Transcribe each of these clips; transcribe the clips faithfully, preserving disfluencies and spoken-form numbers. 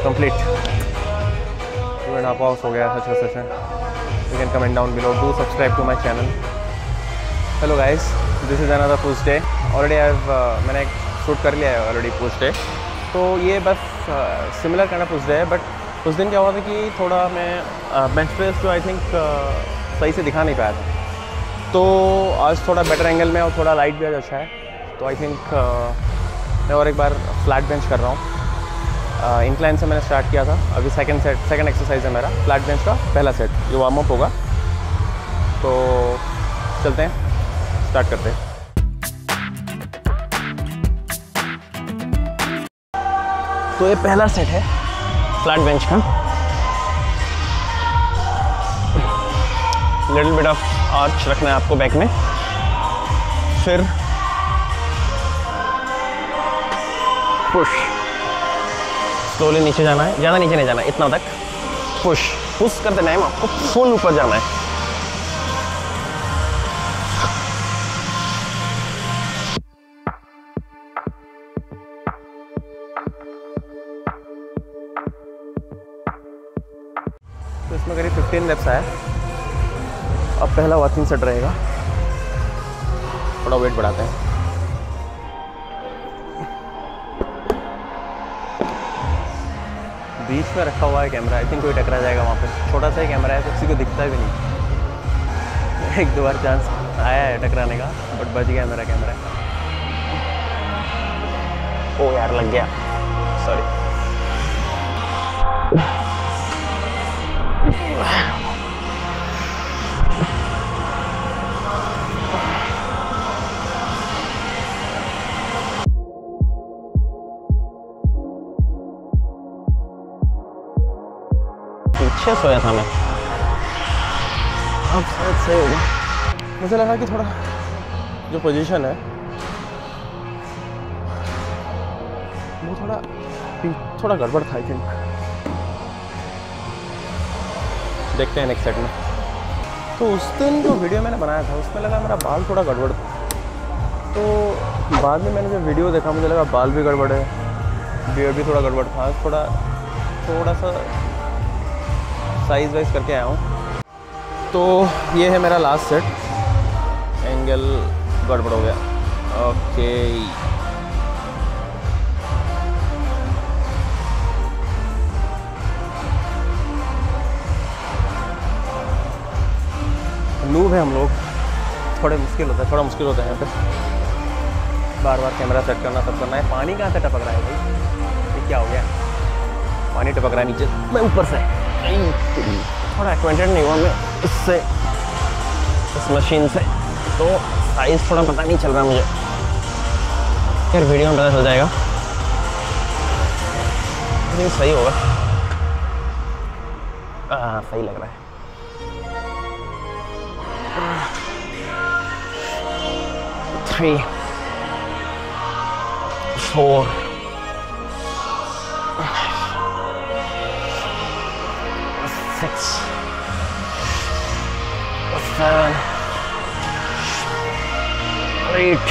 Complete two and half hours हो गया अच्छा session. You can comment down below, do subscribe to my channel. Hello guys, this is another push day. Already I have मैंने एक shoot कर लिया है already push day, तो ये बस similar kind of push day है। बट उस दिन क्या हुआ था कि थोड़ा मैं बेंच प्रेस जो आई थिंक सही से दिखा नहीं पाया था, तो आज थोड़ा बेटर एंगल में और थोड़ा लाइट भी आज अच्छा है, तो आई थिंक मैं और एक बार फ्लैट बेंच कर रहा हूँ। इंक्लाइन से मैंने स्टार्ट किया था, अभी सेकंड सेट सेकंड एक्सरसाइज है मेरा फ्लैट बेंच का पहला सेट, जो वार्म अप होगा। तो चलते हैं, स्टार्ट करते हैं। तो ये पहला सेट है फ्लैट बेंच का। लिटिल बिट ऑफ आर्च रखना है आपको बैक में, फिर पुश, स्लोली नीचे जाना है, ज़्यादा नीचे नहीं जाना, इतना तक पुश पुश करते टाइम आपको फुल ऊपर जाना है। तो इसमें करीब फिफ्टीन रेप्स आया। अब पहला वॉचिंग सेट रहेगा, थोड़ा वेट बढ़ाते हैं। बीच में रखा हुआ है कैमरा, आई थिंक कोई टकरा जाएगा वहाँ पे। छोटा सा ही कैमरा है तो किसी को दिखता भी नहीं। एक दो बार चांस आया है टकराने का, बट बच गया मेरा कैमरा। ओ यार लग गया, सॉरी। पीछे सोया था मैं, अब शायद सही होगा। मुझे लगा कि थोड़ा जो पोजीशन है वो थोड़ा थोड़ा गड़बड़ था आई थिंक। देखते हैं नेक्स्ट सेट में। तो उस दिन जो वीडियो मैंने बनाया था उसमें लगा मेरा बाल थोड़ा गड़बड़ था, तो बाद में मैंने जब वीडियो देखा मुझे लगा बाल भी गड़बड़ है, बियर्ड भी थोड़ा गड़बड़ था। थोड़ा थोड़ा सा साइज वाइज करके आया हूँ। तो ये है मेरा लास्ट सेट। एंगल गड़बड़ हो गया, ओके। नूब है हम लोग, थोड़े मुश्किल होता है थोड़ा मुश्किल होता है यहाँ पे बार बार कैमरा सेट करना, सब करना है। पानी कहाँ से टपक रहा है भाई, ये क्या हो गया? पानी टपक रहा है नीचे, मैं ऊपर से थोड़ा एक्वेंटेड नहीं हुआ मैं इससे, इस मशीन से, तो साइज थोड़ा पता नहीं चल रहा मुझे। फिर वीडियो में पता चल जाएगा, लेकिन सही होगा। हाँ सही लग रहा है। Three four six, seven, eight,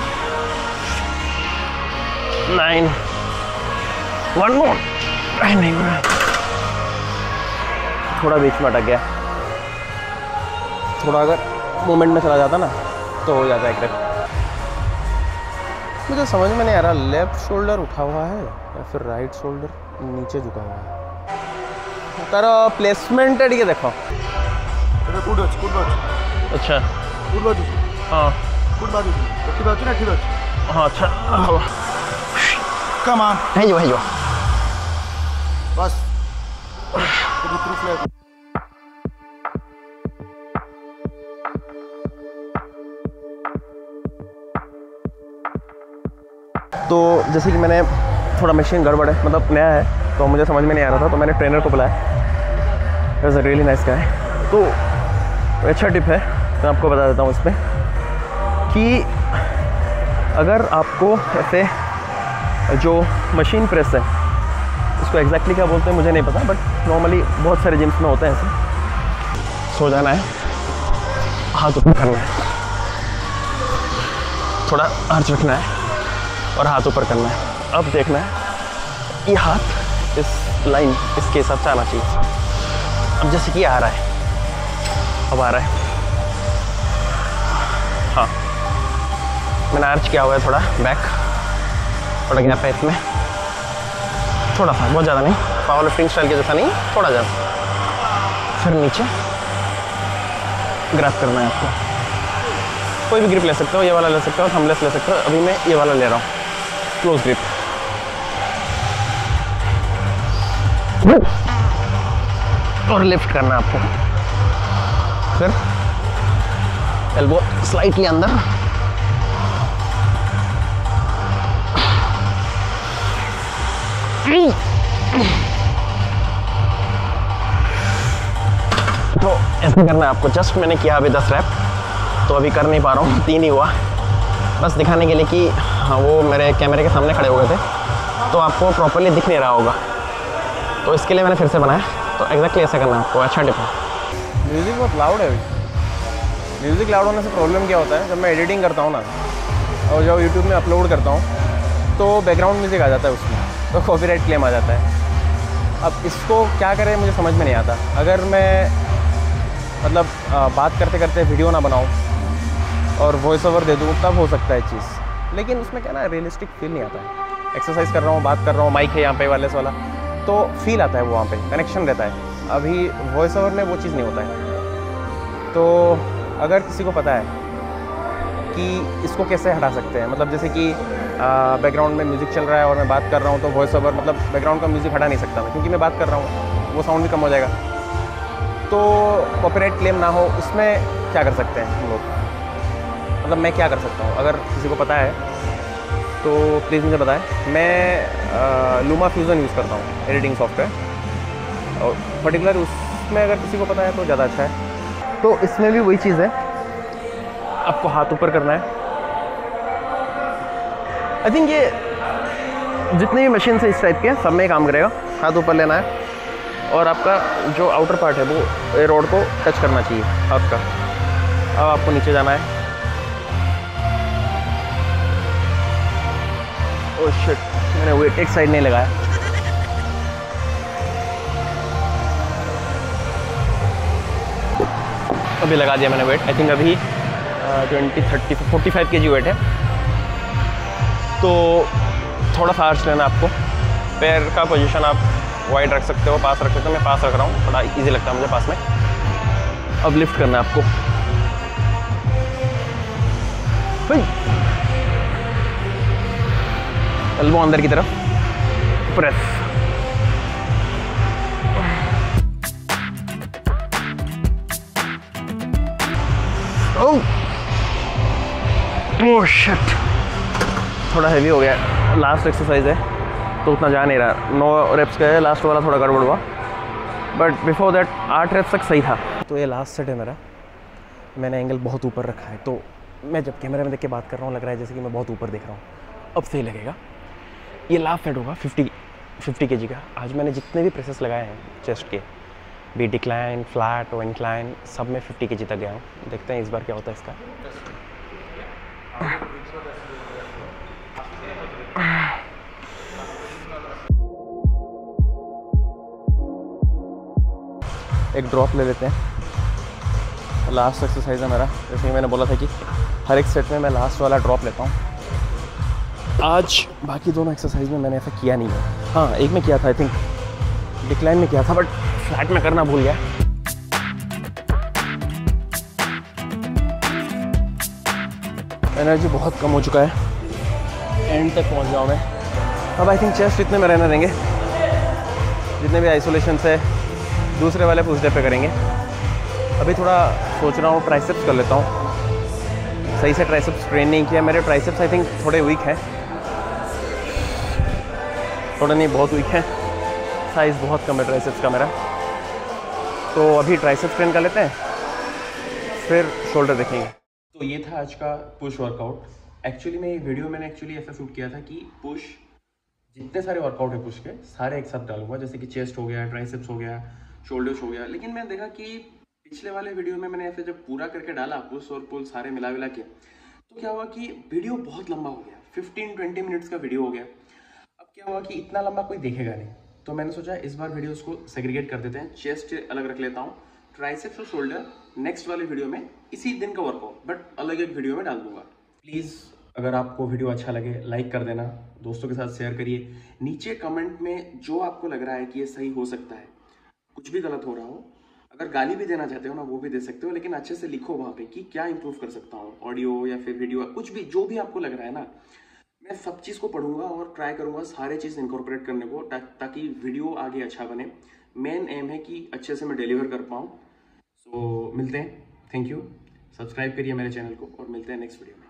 nine, one more. नहीं हो रहा, थोड़ा बीच में अटक गया। थोड़ा अगर मोमेंट में चला जाता ना तो हो जाता है एक रेप। मुझे समझ में नहीं आ रहा, लेफ्ट शोल्डर उठा हुआ है या फिर राइट शोल्डर नीचे झुका हुआ है। तार प्लेसमेंट टिके देख। अच्छा हाँ हाँ अच्छा कम ऑन है जो है जो बस। तो जैसे कि मैंने थोड़ा मशीन गड़बड़ है, मतलब नया है, तो मुझे समझ में नहीं आ रहा था, तो मैंने ट्रेनर को बुलाया। It's a really nice guy. तो अच्छा टिप है, मैं आपको बता देता हूँ इसमें कि अगर आपको ऐसे जो मशीन प्रेस है, इसको एग्जैक्टली क्या बोलते हैं मुझे नहीं पता, बट नॉर्मली बहुत सारे जिम्स में होते हैं ऐसे। सो जाना है, हाथ ऊपर करना है, थोड़ा आर्च रखना है और हाथ ऊपर करना है। अब देखना है ये हाथ इस लाइन इसके हिसाब से आना चाहिए। अब जैसे कि आ रहा है, अब आ रहा है, हाँ मैंने आर्च किया हुआ है थोड़ा बैक, थोड़ा गैप है इसमें, थोड़ा सा, बहुत ज़्यादा नहीं, पावर लिफ्टिंग स्टाइल के जैसा नहीं, थोड़ा ज़्यादा। फिर नीचे ग्रैब करना है आपको, कोई भी ग्रिप ले सकते हो, ये वाला ले सकते हो, थंबलेस ले सकते हो, अभी मैं ये वाला ले रहा हूँ, क्लोज ग्रिप। और लिफ्ट करना है आपको, फिर एल्बो स्लाइटली अंदर, तो ऐसे करना है आपको। जस्ट मैंने किया अभी दस रैप, तो अभी कर नहीं पा रहा हूँ, तीन ही हुआ, बस दिखाने के लिए कि हाँ वो मेरे कैमरे के सामने खड़े हो गए थे तो आपको प्रॉपर्ली दिख नहीं रहा होगा, तो इसके लिए मैंने फिर से बनाया। तो एग्जैक्टली ऐसा करना है आपको। अच्छा टिप है। म्यूज़िक बहुत लाउड है भाई। म्यूज़िक लाउड होने से प्रॉब्लम क्या होता है, जब मैं एडिटिंग करता हूँ ना और जब यूट्यूब में अपलोड करता हूँ तो बैकग्राउंड म्यूज़िक आ जाता है उसमें, तो कॉपीराइट क्लेम आ जाता है। अब इसको क्या करें मुझे समझ में नहीं आता। अगर मैं मतलब आ, बात करते करते वीडियो ना बनाऊँ और वॉइस ओवर दे दूँ तब हो सकता है चीज़, लेकिन उसमें क्या ना रियलिस्टिक फील नहीं आता है। एक्सरसाइज कर रहा हूँ, बात कर रहा हूँ, माइक है यहाँ पे वायरलेस वाला, तो फील आता है वो, वहाँ पे कनेक्शन रहता है। अभी वॉइस ओवर में वो चीज़ नहीं होता है। तो अगर किसी को पता है कि इसको कैसे हटा सकते हैं, मतलब जैसे कि बैकग्राउंड में म्यूज़िक चल रहा है और मैं बात कर रहा हूँ तो वॉइस ओवर मतलब बैकग्राउंड का म्यूज़िक हटा नहीं सकता मैं, क्योंकि मैं बात कर रहा हूँ, वो साउंड भी कम हो जाएगा, तो कॉपीराइट क्लेम ना हो, उसमें क्या कर सकते हैं हम लोग, मतलब मैं क्या कर सकता हूँ। अगर किसी को पता है तो प्लीज़ मुझे बताएं। मैं लूमा फ्यूज़न यूज़ करता हूँ एडिटिंग सॉफ्टवेयर, और पर्टिकुलर उसमें अगर किसी को पता है तो ज़्यादा अच्छा है। तो इसमें भी वही चीज़ है, आपको हाथ ऊपर करना है। आई थिंक ये जितने भी मशीन है इस टाइप के सब में काम करेगा। हाथ ऊपर लेना है और आपका जो आउटर पार्ट है वो रोड को टच करना चाहिए हाथ का। अब आपको नीचे जाना है। ओह शिट, मैंने वेट एक साइड नहीं लगाया। अभी लगा दिया मैंने वेट। आई थिंक अभी twenty thirty forty five K G wait है। तो थोड़ा सा आर्च लेना आपको। पैर का पोजीशन आप वाइड रख सकते हो, पास रख सकते हो। मैं पास रख रहा हूँ, थोड़ा इजी लगता है मुझे पास में। अब लिफ्ट करना है आपको। एल्बो अंदर की तरफ, प्रेस। ओह ओह शिट, थोड़ा हैवी हो गया। लास्ट एक्सरसाइज है तो उतना जा नहीं रहा। नौ रेप्स का है, लास्ट वाला थोड़ा गड़बड़ हुआ, बट बिफोर दैट आठ रेप्स तक सही था। तो ये लास्ट सेट है मेरा। मैंने एंगल बहुत ऊपर रखा है, तो मैं जब कैमरे में देख के बात कर रहा हूँ लग रहा है जैसे कि मैं बहुत ऊपर देख रहा हूँ। अब सही लगेगा। ये लास्ट सेट होगा फिफ्टी फिफ्टी के जी का। आज मैंने जितने भी प्रेसेस लगाए हैं चेस्ट के, बी डिक्लाइन, फ्लैट और इंक्लाइन, सब में फिफ्टी के जी तक गया हूँ। देखते हैं इस बार क्या होता है इसका। एक ड्रॉप ले लेते हैं। लास्ट एक्सरसाइज है मेरा। जैसे कि मैंने बोला था कि हर एक सेट में मैं लास्ट वाला ड्रॉप लेता हूँ। आज बाकी दोनों एक्सरसाइज में मैंने ऐसा किया नहीं है। हाँ, एक में किया था, आई थिंक डिक्लाइन में किया था, बट फ्लैट में करना भूल गया। एनर्जी बहुत कम हो चुका है, एंड तक पहुँच जाऊँ मैं। अब आई थिंक चेस्ट इतने में रहने देंगे। जितने भी आइसोलेशन से दूसरे वाले पुश डे पे करेंगे। अभी थोड़ा सोच रहा हूँ ट्राइसेप्स कर लेता हूँ। सही से ट्राइसेप्स ट्रेन नहीं किया। मेरे ट्राइसेप्स आई थिंक थोड़े वीक हैं, थोड़ा नहीं बहुत वीक है। साइज़ बहुत कम है ट्राइसेप्स का मेरा। तो अभी ट्राइसेप्स ट्रेन कर लेते हैं, फिर शोल्डर देखेंगे। तो ये था आज का पुश वर्कआउट। एक्चुअली में ये वीडियो मैंने एक्चुअली ऐसा शूट किया था कि पुश जितने सारे वर्कआउट है पुश के सारे एक साथ डालूंगा, जैसे कि चेस्ट हो गया, ट्राइसेप्स हो गया, शोल्डर्स हो गया। लेकिन मैंने देखा कि पिछले वाले वीडियो में मैंने ऐसे जब पूरा करके डाला पुश और पुल सारे मिला मिला के, तो क्या हुआ कि वीडियो बहुत लंबा हो गया, फिफ्टीन ट्वेंटी मिनट्स का वीडियो हो गया। अब क्या हुआ कि इतना लंबा कोई देखेगा नहीं, तो तो मैंने सोचा इस बार वीडियोस को सेग्रीगेट कर देते हैं, चेस्ट अलग रख लेता हूँ, ट्राइसेप्स और शोल्डर नेक्स्ट वाले वीडियो में इसी दिन का वर्कआउट बट अलग एक वीडियो में डाल दूंगा। प्लीज़ अगर आपको वीडियो अच्छा लगे लाइक कर देना, दोस्तों के साथ शेयर करिए, नीचे कमेंट में जो आपको लग रहा है कि ये सही हो सकता है, कुछ भी गलत हो रहा हो, अगर गाली भी देना चाहते हो ना वो भी दे सकते हो, लेकिन अच्छे से लिखो वहाँ पे कि क्या इंप्रूव कर सकता हूँ, ऑडियो या फिर वीडियो, कुछ भी जो भी आपको लग रहा है ना, मैं सब चीज़ को पढ़ूंगा और ट्राई करूंगा सारे चीज़ इनकॉर्पोरेट करने को ता, ताकि वीडियो आगे अच्छा बने। मेन एम है कि अच्छे से मैं डिलीवर कर पाऊँ। सो मिलते हैं, थैंक यू, सब्सक्राइब करिए मेरे चैनल को और मिलते हैं नेक्स्ट वीडियो में।